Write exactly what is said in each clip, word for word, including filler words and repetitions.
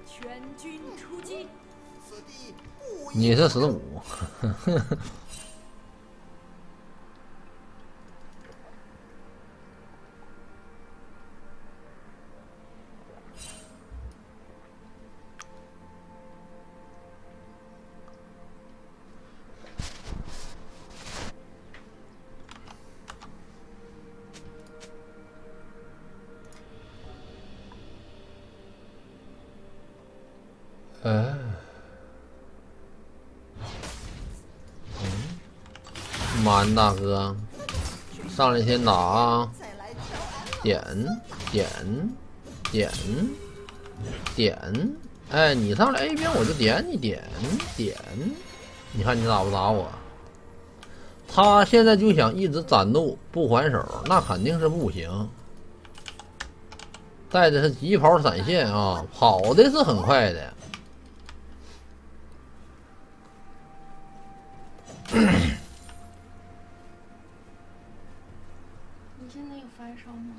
全军出击！ 你是十五。哎，嗯，满大哥，上来先打啊！点点点点，哎，你上来 A 边我就点你点点，你看你打不打我？他现在就想一直攒怒不还手，那肯定是不行。带的是疾跑闪现啊，跑的是很快的。 你现在有发烧吗？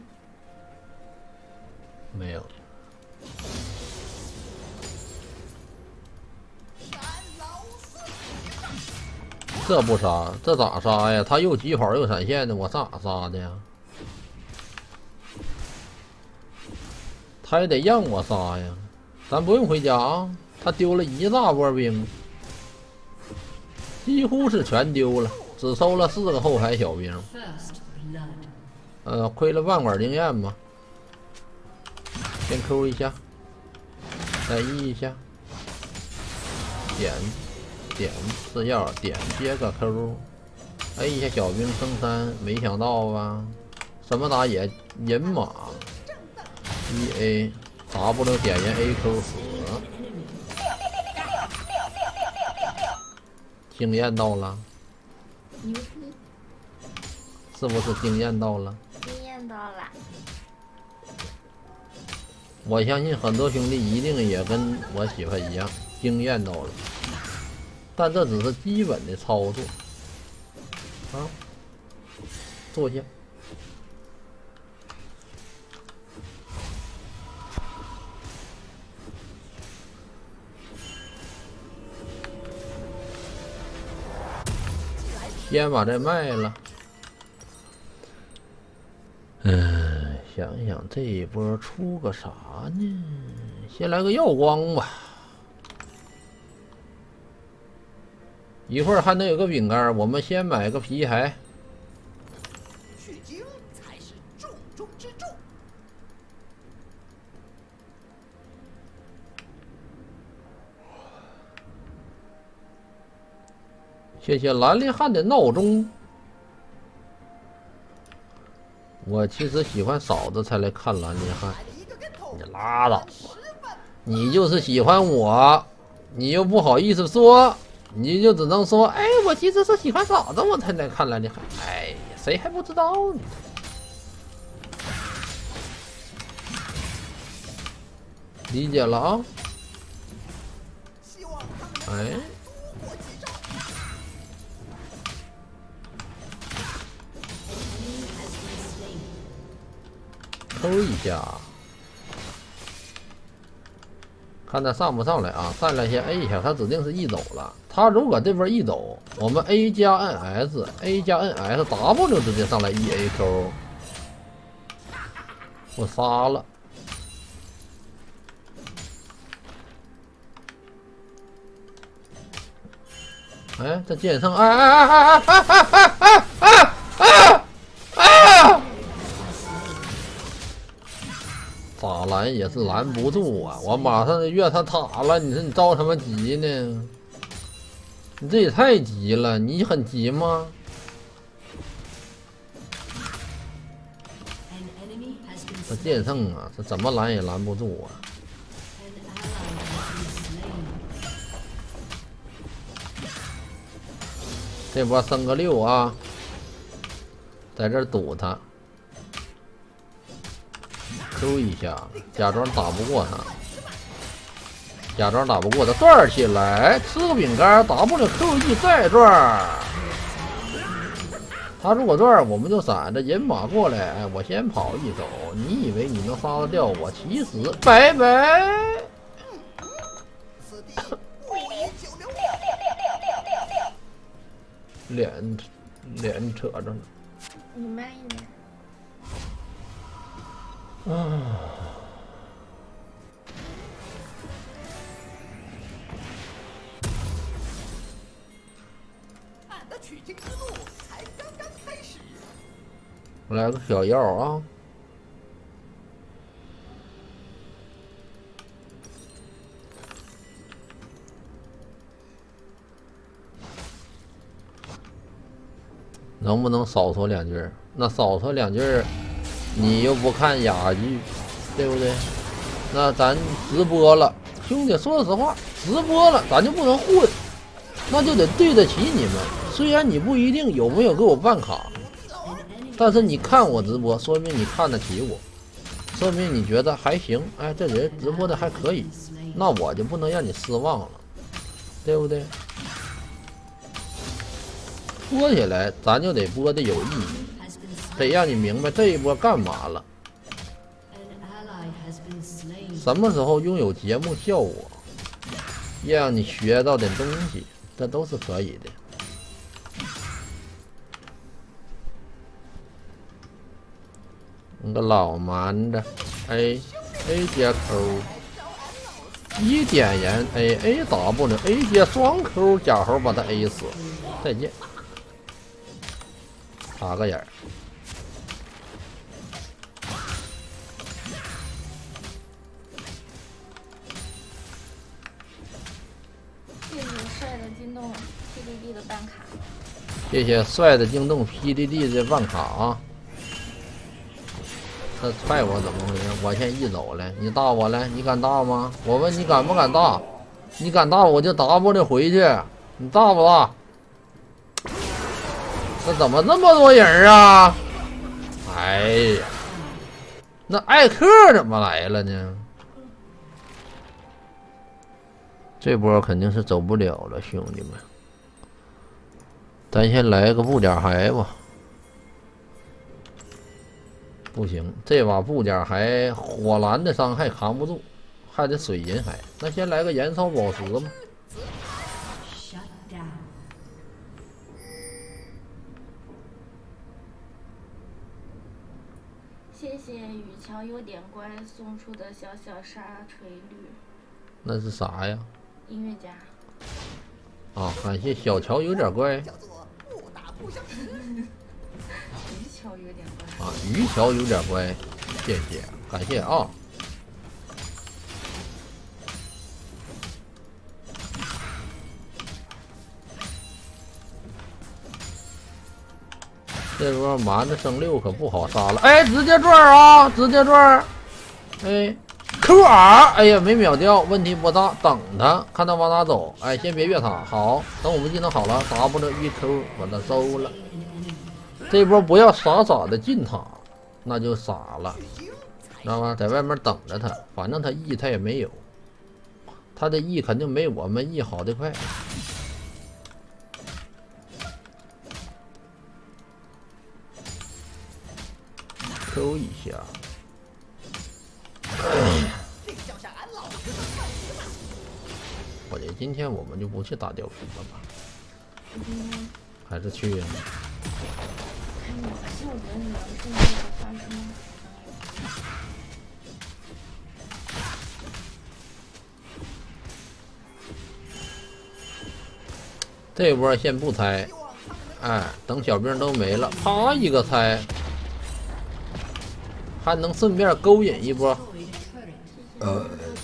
没有。这不杀，这咋杀呀？他又疾跑又闪现的，我咋杀的呀？他也得让我杀呀。咱不用回家啊，他丢了一大波兵，几乎是全丢了，只收了四个后排小兵。呃，亏了半管经验吧。先 Q 一下，再 E 一下，点点吃药，点接个 Q，A 一下小兵升三，没想到吧？什么打野人马 ，E A W 点人 A Q 死，经验到了， 牛逼， 是不是经验到了？ 经验到了。 我相信很多兄弟一定也跟我媳妇一样，经验到了，但这只是基本的操作啊。坐下，先把这卖了。嗯，想想这一波出个啥呢？先来个耀光吧，一会儿还能有个饼干，我们先买个皮鞋。 取经才是重中之重。 谢谢兰陵汉的闹钟。我其实喜欢嫂子才来看兰陵汉，你拉倒吧！你就是喜欢我，你又不好意思说，你就只能说，哎，我其实是喜欢嫂子我才来看兰陵汉。哎呀，谁还不知道呢？理解了啊？哎。抽一下，看他上不上来啊？上来先 A 一下，他指定是 E 走了。他如果这波 E 走，我们 A 加 N S，A 加 N S，W 直接上来 E A Q， 我杀了。哎，这剑圣，哎哎哎哎哎哎哎哎哎哎！咋拦也是拦不住啊！我马上就越他塔了，你说你着什么急呢？你这也太急了，你很急吗？这剑圣啊，这怎么拦也拦不住啊！这波升个六啊，在这堵他。Q 一下，假装打不过他，假装打不过他，转起来，吃个饼干 ，W Q E 再转。他如果转，我们就闪着人马过来，哎，我先跑一手，你以为你能杀得掉我？其实拜拜。 脸脸扯着呢。 你慢一点。 啊。 俺的取经之路才刚刚开始。 来个小药啊！能不能少说两句？那少说两句，你又不看哑剧，对不对？那咱直播了，兄弟，说实话，直播了咱就不能混，那就得对得起你们。虽然你不一定有没有给我办卡，但是你看我直播，说明你看得起我，说明你觉得还行。哎，这人直播的还可以，那我就不能让你失望了，对不对？播起来，咱就得播的有意义，得让你明白这一波干嘛了，什么时候拥有节目效果，让你学到点东西，这都是可以的。你个老蛮子 ，A A 接 Q， 一点燃 A A W A 接双 Q， 假猴把他 A 死，再见。打个眼儿， 谢谢帅的京东 P D D 的办卡。 谢谢帅的京东 P D D 的办卡啊！他踹我怎么回事？我先一走了，你打我来，你敢打吗？我问你敢不敢打？你敢打我就 W 回去，你打不打？那怎么那么多人啊？哎呀，那艾克怎么来了呢？这波肯定是走不了了，兄弟们，咱先来个布甲骸吧。不行，这把布甲骸火蓝的伤害扛不住，还得水银骸。那先来个燃烧宝石吧。 谢谢雨桥有点乖送出的小小沙锤绿。 那是啥呀？ 音乐家。 啊，感谢小乔有点乖。 叫做不打不相识。 鱼桥有点乖。 啊，鱼桥有点乖，谢谢，感谢啊。这波蛮子升六可不好杀了，哎，直接转啊，直接转，哎 ，Q R， 哎呀，没秒掉，问题不大，等他，看他往哪走，哎，先别越塔，好，等我们技能好了 ，W 一 Q 把他收了，这波不要傻傻的进塔，那就傻了，知道吗？在外面等着他，反正他 E 他也没有，他的 E 肯定没我们 E 好的快。Q 一下，我觉得今天我们就不去打吊瓶了吧？还是去？ 看你秀德女儿是那个发生。 这波先不拆，哎，等小兵都没了，啪一个拆。还能顺便勾引一波，呃，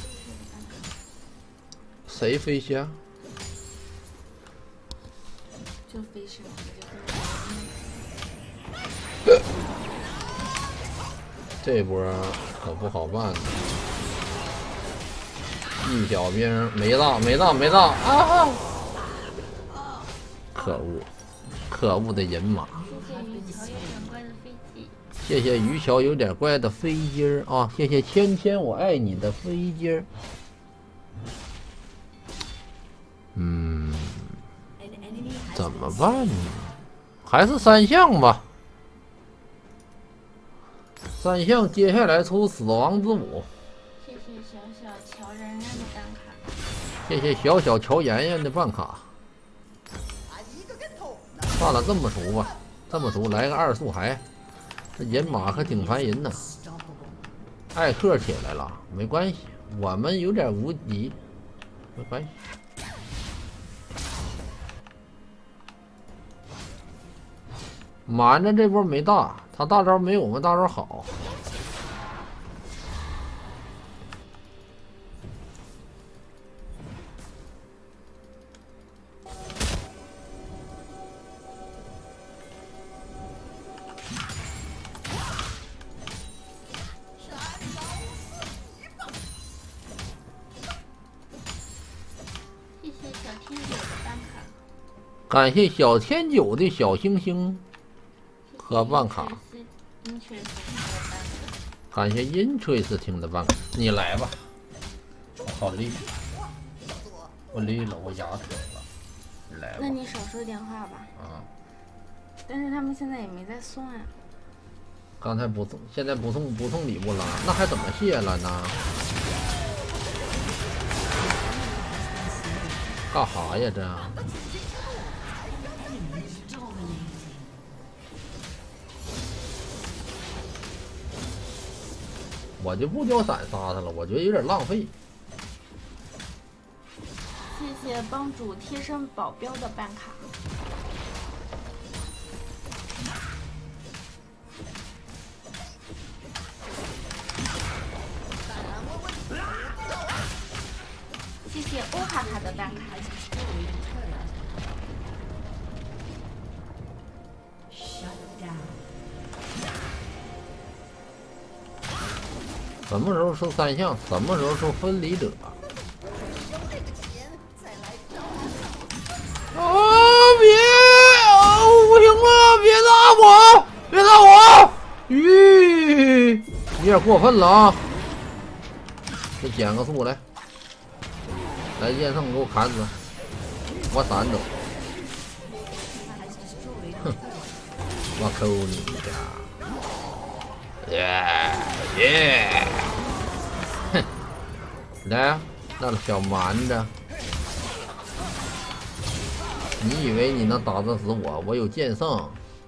谁飞虾？ 就飞升， 这波可不好办。一小兵没到，没到，没到啊！可恶，可恶的人马。谢谢于桥有点乖的飞机儿啊！谢谢芊芊我爱你的飞机儿。嗯，怎么办呢？还是三项吧。三项接下来出死亡之舞。 谢谢小小乔然然的办卡。 谢谢小小乔妍妍的办卡。 算了，这么熟吧，这么熟，来个二速还，这人马可挺烦人呐。艾克起来了，没关系，我们有点无敌，没关系。瞒着这波没大，他大招没有我们大招好。感谢小天九的小星星和办卡，感谢 Interest 听的办卡，你来吧，我好累，我累了，我牙疼了，你来吧。 那你少说点话吧。 啊。 但是他们现在也没在送啊。 刚才不送，现在不送不送礼物了，那还怎么谢了呢？干啥呀这？我就不交闪杀他了，我觉得有点浪费。 谢谢帮主贴身保镖的办卡。谢谢欧卡卡的办卡。 什么时候收三项，什么时候收分离者？啊！别！啊！不行啊！别打我！别打我！吁！有点过分了啊！再减个速来，来剑圣给我砍死！我闪走！哼！我扣你一下！耶耶！哼！来啊，那小蛮子！你以为你能打得死我？我有剑圣。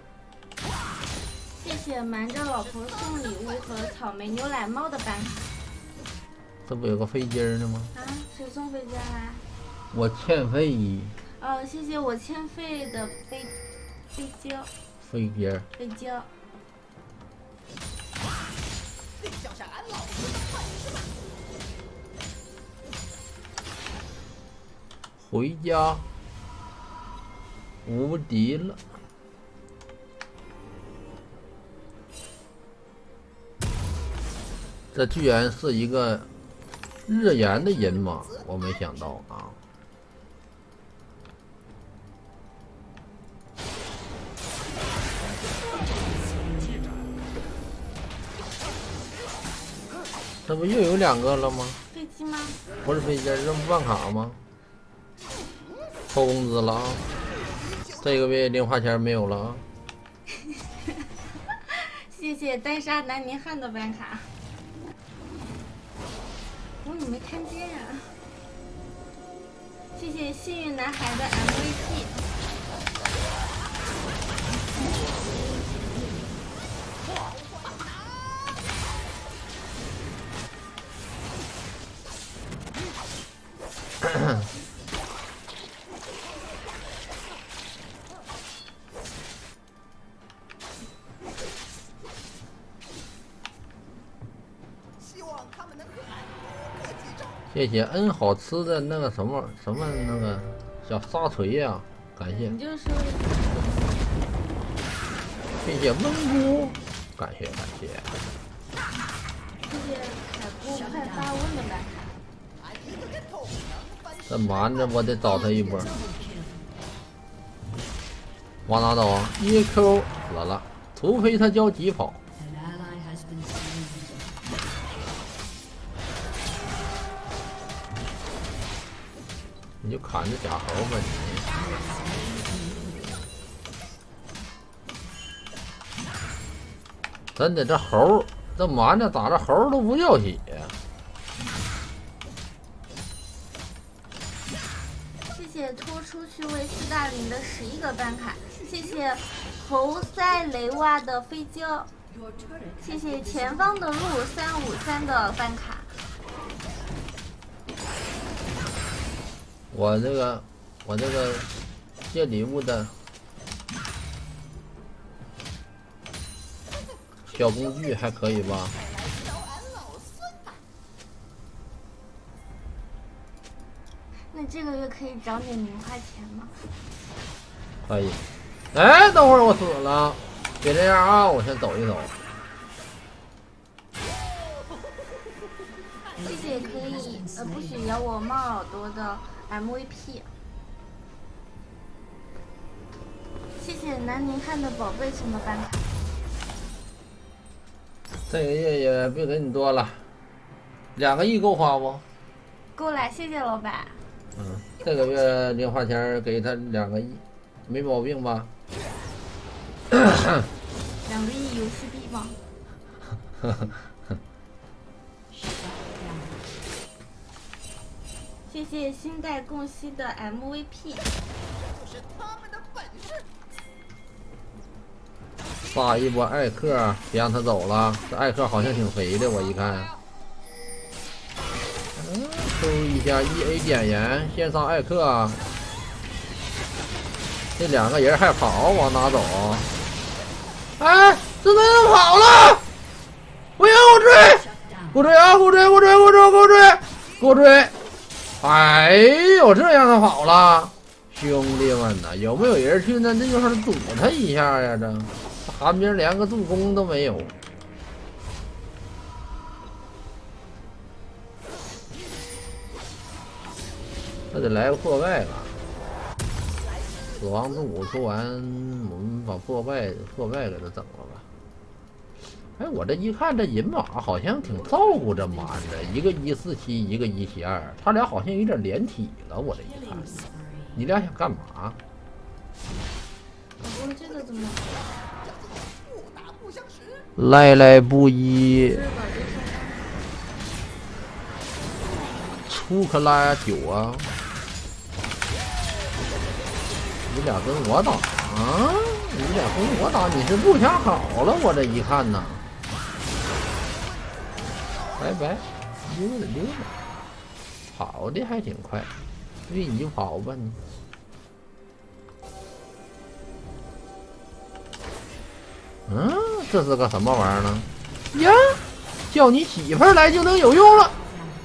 谢谢瞒着老婆送礼物和草莓牛奶猫的办卡。 这不有个飞机呢吗？ 啊，谁送飞机啦？ 我欠费。 哦，谢谢我欠费的飞飞机。 飞机。 飞机。 回家。无敌了！这居然是一个日炎的人马，我没想到啊！这不又有两个了吗？ 飞机吗？ 不是飞机，这不办卡吗？扣工资了啊！这个月零花钱没有了啊！ 谢谢呆沙南宁汉的办卡。我怎么没看见呀、啊？谢谢幸运男孩的 M V P。 谢谢恩好吃的那个什么什么那个小沙锤呀、啊，感谢。 你就说。 谢谢温姑，感谢感谢。 谢谢凯姑快发温的办卡。 这瞒着我得找他一波。往哪走啊 ？E Q 死了，除非他交疾跑。你就砍着假猴吧你！真的，这猴这蛮子打这猴都不掉血。 谢谢拖出去为斯大林的十一个办卡，谢谢侯塞雷瓦的飞胶，谢谢前方的路三五三的办卡。 我这个，我这个借礼物的小工具还可以吧？ 那这个月可以找点零花钱吗？ 可以。哎，等会儿我死了，别这样啊！我先走一走。 谢谢可以呃不许咬我猫耳朵的 M V P。谢谢南宁汉的宝贝送的办卡。 这个月也别给你多了，两个亿够花不？ 够了，谢谢老板。 嗯，这个月零花钱给他两个亿，没毛病吧？ 两个亿游戏币吗？谢谢新代供息的 M V P。 就是他们的本事。 杀一波艾克，别让他走了。这艾克好像挺肥的，我一看。嗯，收一下 E A 点燃，先上艾克。这两个人还跑，往哪走？哎，这人跑了！不行，我追！给我追啊！给我追！给我追！给我追！给我追！给我追！哎呦，这样他跑了！兄弟们呐，有没有人去那那地方堵他一下呀？这寒冰连个助攻都没有。这得来个破败了。死亡之舞出完，我们把破败破败给他整了吧。哎，我这一看，这银马好像挺照顾这马的，一个一四七，一个一七二，他俩好像有点连体了。我这一看，你俩想干嘛？ 我这个怎么？ 不打不相识。 来来不易，出克拉九啊！你俩跟我打啊！你俩跟我打，你是不想好了？我这一看呐，拜拜，溜达溜达，跑的还挺快，对，你就跑吧你。嗯，这是个什么玩意儿呢？呀，叫你媳妇儿来就能有用了。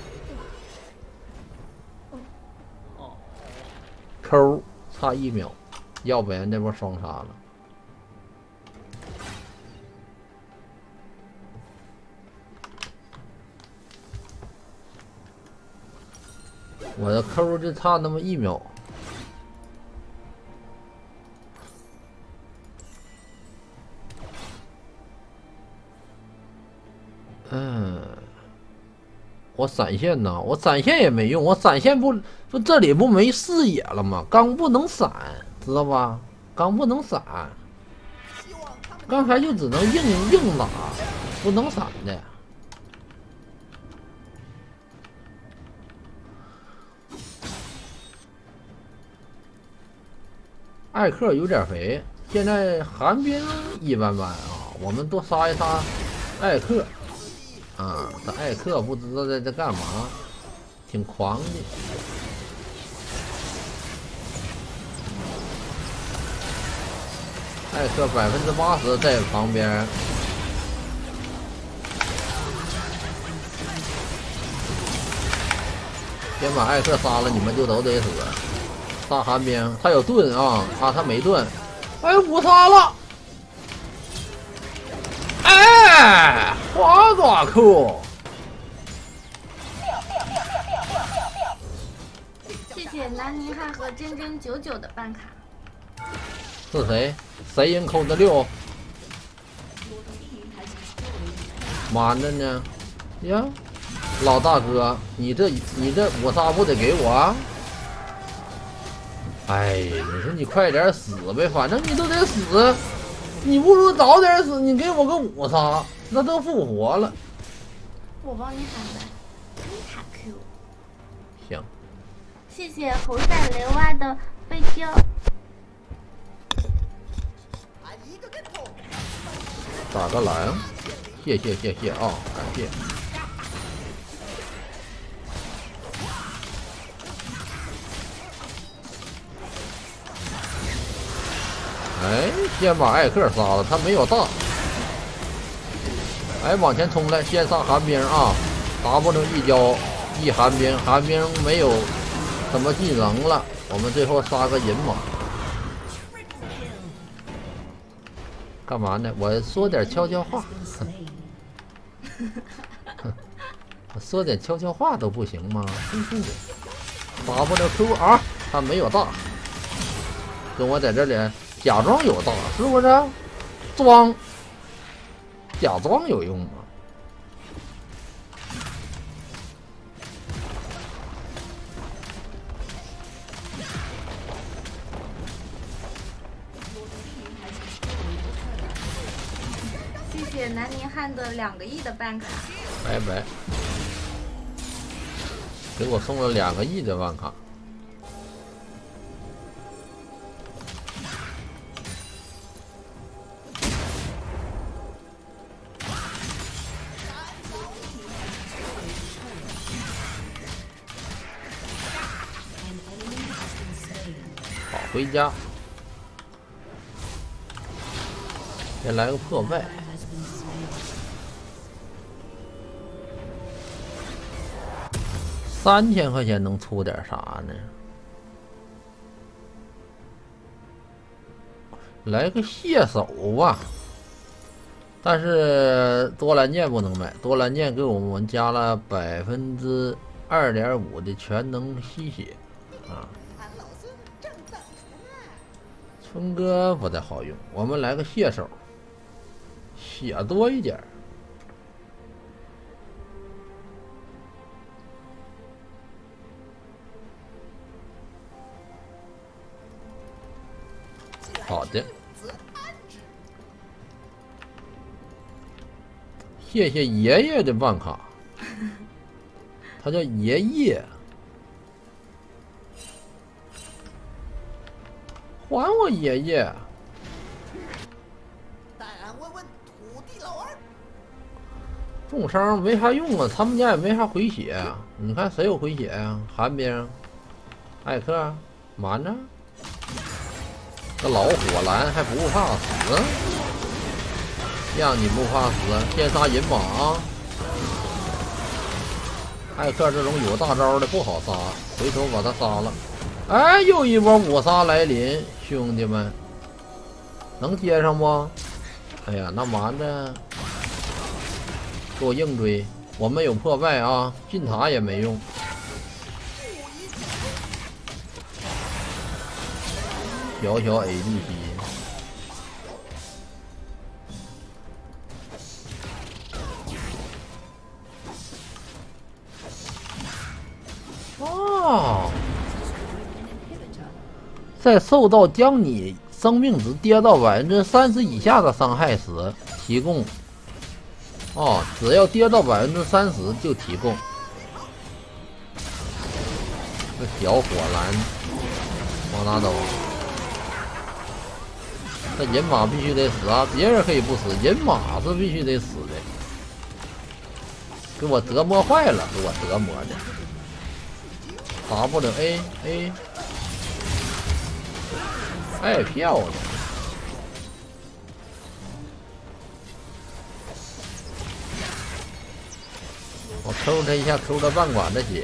抠，差一秒，要不然这波双杀了。我的抠就差那么一秒。嗯，我闪现呢，我闪现也没用，我闪现不不这里不没视野了吗？刚不能闪，知道吧？刚不能闪，刚才就只能硬硬打，不能闪的。艾克有点肥，现在寒冰一般般啊，我们多杀一杀艾克。啊，这艾克不知道在这干嘛，挺狂的。艾克百分之八十在旁边，先把艾克杀了，你们就都得死。杀寒冰，他有盾啊，啊，他没盾，哎，五杀了。哎，花爪裤！ 谢谢南宁汉和真真九九的办卡。 是谁？谁人扣的六？妈的呢？呀，老大哥，你这你这五杀不得给我啊？哎，你说你快点死呗，反正你都得死。你不如早点死，你给我个五杀，那都复活了。 我帮你喊的，卡 Q。 行。 谢谢侯赛雷蛙的飞镖。 打个蓝，谢谢谢谢啊、哦，感谢。哎，先把艾克杀了，他没有大。哎，往前冲来，先杀寒冰啊 ！W 一交一寒冰，寒冰没有什么技能了，我们最后杀个银马。干嘛呢？我说点悄悄话。我说点悄悄话都不行吗？真是的。W Q R 他没有大，跟我在这里假装有大，是不是？装，假装有用吗？ 谢谢南宁汉的两个亿的办卡。 拜拜，给我送了两个亿的万卡。好，回家。先来个破败。三千块钱能出点啥呢？来个蟹手吧，但是多兰剑不能买，多兰剑给我们加了百分之二点五的全能吸血啊。春哥不太好用，我们来个蟹手，血多一点。好的，谢谢爷爷的办卡，他叫爷爷，还我爷爷。 带俺问问土地老二。 重伤没啥用啊，他们家也没啥回血啊。你看谁有回血啊？寒冰、艾克、瞒着。这老火蓝还不怕死？让你不怕死，先杀银马啊！艾克这种有大招的不好杀，回头把他杀了。哎，又一波五杀来临，兄弟们，能接上不？哎呀，那蛮的，给我硬追！我们有破败啊，进塔也没用。小小 A D C， 哦，在受到将你生命值跌到百分之三十以下的伤害时，提供。哦，只要跌到百分之三十就提供。这小火蓝往哪走？这银马必须得死啊！别人可以不死，银马是必须得死的。给我折磨坏了，给我折磨的。W A A， 哎，漂亮！我Q他一下，Q他半管子血。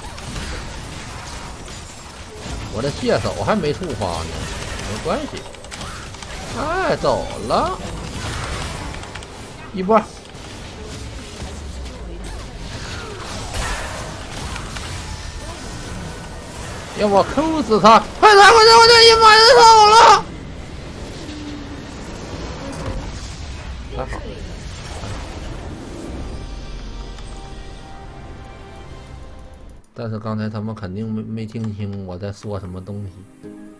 我的蟹手还没触发呢，没关系。哎，走了，一波，要我 Q 死他！快点，快点，我这一马人走了。还好，但是刚才他们肯定没没听清我在说什么东西。